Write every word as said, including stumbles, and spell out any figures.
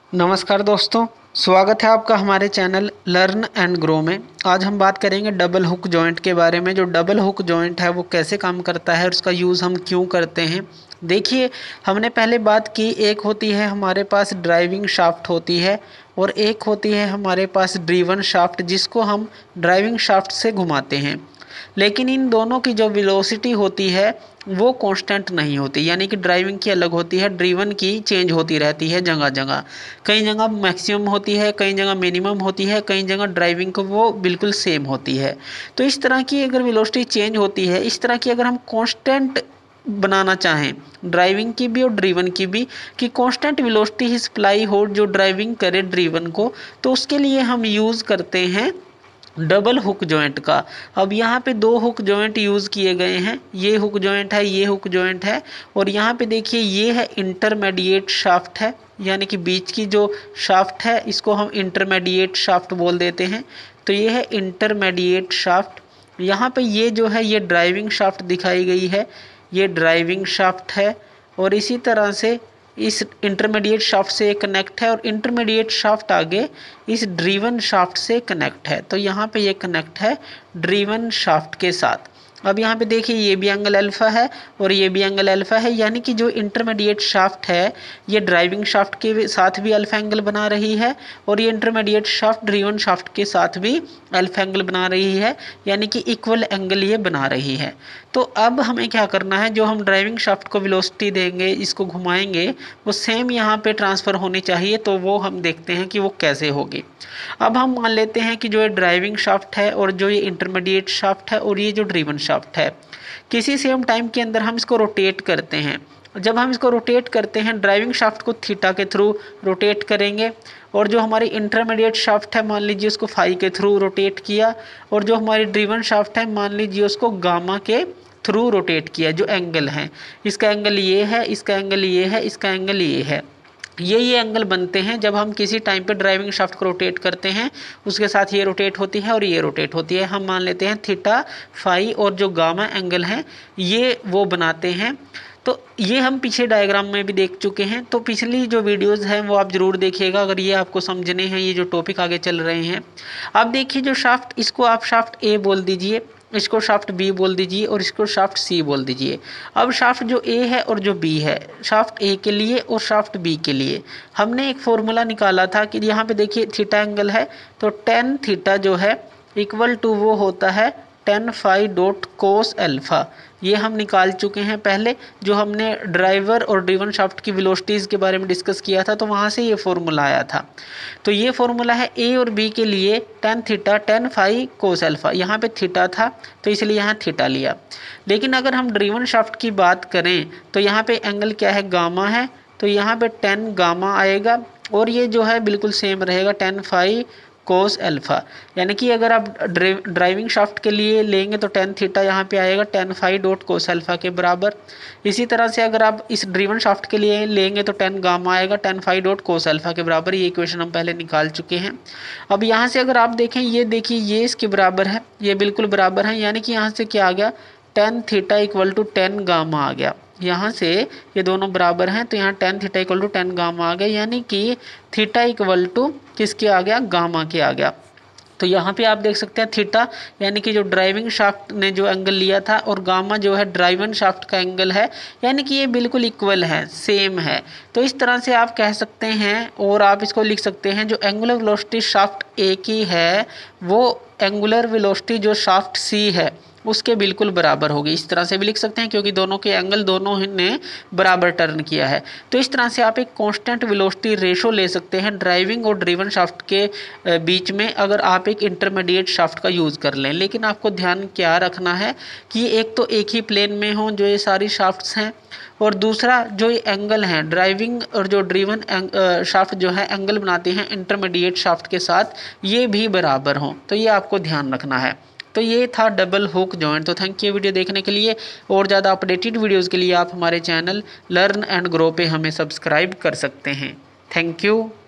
नमस्कार दोस्तों, स्वागत है आपका हमारे चैनल लर्न एंड ग्रो में। आज हम बात करेंगे डबल हुक जॉइंट के बारे में। जो डबल हुक जॉइंट है वो कैसे काम करता है और उसका यूज़ हम क्यों करते हैं। देखिए, हमने पहले बात की, एक होती है हमारे पास ड्राइविंग शाफ्ट होती है और एक होती है हमारे पास ड्रीवन शाफ्ट, जिसको हम ड्राइविंग शाफ्ट से घुमाते हैं। लेकिन इन दोनों की जो वेलोसिटी होती है वो कांस्टेंट नहीं होती, यानी कि ड्राइविंग की अलग होती है, ड्रीवन की चेंज होती रहती है जगह जगह। कई जगह मैक्सिमम होती है, कई जगह मिनिमम होती है, कई जगह ड्राइविंग को वो बिल्कुल सेम होती है। तो इस तरह की अगर वेलोसिटी चेंज होती है, इस तरह की अगर हम कांस्टेंट बनाना चाहें ड्राइविंग की भी और ड्रीवन की भी, कि कांस्टेंट वेलोसिटी ही सप्लाई हो जो ड्राइविंग करे ड्रीवन को, तो उसके लिए हम यूज़ करते हैं डबल हुक जॉइंट का। अब यहाँ पे दो हुक जॉइंट यूज़ किए गए हैं, ये हुक जॉइंट है, ये हुक जॉइंट है। और यहाँ पे देखिए, ये है इंटरमीडिएट शाफ्ट है, यानी कि बीच की जो शाफ्ट है इसको हम इंटरमीडिएट शाफ्ट बोल देते हैं। तो ये है इंटरमीडिएट शाफ्ट। यहाँ पे ये जो है ये ड्राइविंग शाफ्ट दिखाई गई है, ये ड्राइविंग शाफ्ट है। और इसी तरह से इस इंटरमीडिएट शाफ्ट से कनेक्ट है और इंटरमीडिएट शाफ्ट आगे इस ड्रीवन शाफ्ट से कनेक्ट है। तो यहाँ पे ये कनेक्ट है ड्रीवन शाफ्ट के साथ। अब यहाँ पे देखिए, ये भी एंगल अल्फा है और ये भी एंगल अल्फा है, यानी कि जो इंटरमीडिएट शाफ्ट है ये ड्राइविंग शाफ्ट के साथ भी अल्फा एंगल बना रही है और ये इंटरमीडिएट शाफ्ट ड्रीवन शाफ्ट के साथ भी अल्फा एंगल बना रही है, यानी कि इक्वल एंगल ये बना रही है। तो अब हमें क्या करना है, जो हम ड्राइविंग शाफ्ट को वेलोसिटी देंगे, इसको घुमाएंगे, वो सेम यहाँ पे ट्रांसफ़र होनी चाहिए। तो वो हम देखते हैं कि वो कैसे होगी। अब हम मान लेते हैं कि जो ये ड्राइविंग शाफ्ट है और जो ये इंटरमीडिएट शाफ्ट है और ये जो ड्रीवन शाफ्ट है, किसी सेम टाइम के अंदर हम इसको रोटेट करते हैं। जब हम इसको रोटेट करते हैं, ड्राइविंग शाफ्ट को थीटा के थ्रू रोटेट करेंगे और जो हमारी इंटरमीडिएट शाफ्ट है मान लीजिए उसको फाई के थ्रू रोटेट किया, और जो हमारी ड्रीवन शाफ्ट है मान लीजिए उसको गामा के थ्रू रोटेट किया। जो एंगल है, इसका एंगल ये है, इसका एंगल ये है, इसका एंगल ये है, ये ये एंगल बनते हैं जब हम किसी टाइम पे ड्राइविंग शाफ्ट को रोटेट करते हैं। उसके साथ ये रोटेट होती है और ये रोटेट होती है। हम मान लेते हैं थीटा, फाई और जो गामा एंगल हैं ये वो बनाते हैं। तो ये हम पीछे डायग्राम में भी देख चुके हैं। तो पिछली जो वीडियोज़ हैं वो आप ज़रूर देखिएगा अगर ये आपको समझने हैं, ये जो टॉपिक आगे चल रहे हैं। अब देखिए, जो शाफ्ट, इसको आप शाफ्ट ए बोल दीजिए, इसको शाफ्ट बी बोल दीजिए और इसको शाफ्ट सी बोल दीजिए। अब शाफ्ट जो ए है और जो बी है, शाफ्ट ए के लिए और शाफ्ट बी के लिए हमने एक फॉर्मूला निकाला था कि यहाँ पे देखिए थीटा एंगल है, तो टेन थीटा जो है इक्वल टू वो होता है tan phi dot cos alpha. ये हम निकाल चुके हैं पहले, जो हमने ड्राइवर और ड्रीवन शाफ्ट की वेलोसिटीज़ के बारे में डिस्कस किया था, तो वहाँ से ये फॉर्मूला आया था। तो ये फॉर्मूला है ए और बी के लिए tan theta tan phi cos alpha. यहाँ पे थीटा था तो इसलिए यहाँ थीटा लिया। लेकिन अगर हम ड्रीवन शाफ्ट की बात करें तो यहाँ पे एंगल क्या है, गामा है, तो यहाँ पे टेन गामा आएगा और ये जो है बिल्कुल सेम रहेगा टेन फाई कोस अल्फा। यानी कि अगर आप ड्राइविंग शाफ्ट के लिए लेंगे तो टेन थीटा यहाँ पे आएगा tan phi dot cos alpha के बराबर। इसी तरह से अगर आप इस ड्रीवन शाफ्ट के लिए लेंगे तो टेन गामा आएगा tan phi dot cos alpha के बराबर। ये इक्वेशन हम पहले निकाल चुके हैं। अब यहाँ से अगर आप देखें, ये देखिए ये इसके बराबर है, ये बिल्कुल बराबर है, यानी कि यहाँ से क्या आ गया, tan theta equal to tan gamma आ गया। यहाँ से ये दोनों बराबर हैं तो यहाँ tan theta equal to tan gamma आ गया, यानी कि थीटा इक्वल टू किसके आ गया, गामा के आ गया। तो यहाँ पे आप देख सकते हैं थीटा यानी कि जो ड्राइविंग शाफ्ट ने जो एंगल लिया था और गामा जो है ड्राइवन शाफ्ट का एंगल है, यानी कि ये बिल्कुल इक्वल है, सेम है। तो इस तरह से आप कह सकते हैं और आप इसको लिख सकते हैं, जो एंगुलर वेलोसिटी शाफ्ट ए की है वो एंगुलर वेलोसिटी जो शाफ्ट सी है उसके बिल्कुल बराबर होगी। इस तरह से भी लिख सकते हैं क्योंकि दोनों के एंगल दोनों ने बराबर टर्न किया है। तो इस तरह से आप एक कांस्टेंट वेलोसिटी रेशो ले सकते हैं ड्राइविंग और ड्रीवन शाफ्ट के बीच में, अगर आप एक इंटरमीडिएट शाफ्ट का यूज़ कर लें। लेकिन आपको ध्यान क्या रखना है कि एक तो एक ही प्लेन में हों जो ये सारी शाफ्ट्स हैं, और दूसरा जो ये एंगल हैं ड्राइविंग और जो ड्रीवन शाफ्ट जो है एंगल बनाते हैं इंटरमीडिएट शाफ्ट के साथ, ये भी बराबर हों। तो ये आपको ध्यान रखना है। तो ये था डबल हुक जॉइंट। तो थैंक यू वीडियो देखने के लिए। और ज़्यादा अपडेटेड वीडियोज़ के लिए आप हमारे चैनल लर्न एंड ग्रो पे हमें सब्सक्राइब कर सकते हैं। Thank you.